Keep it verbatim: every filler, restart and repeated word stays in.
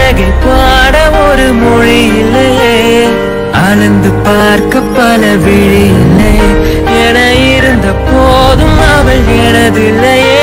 அழகை பாட ஒரு மொழி இல்லையே, அளந்து பார்க்க பல விழி இல்லை. என இருந்த போதும் அவள் எனதில்லையே.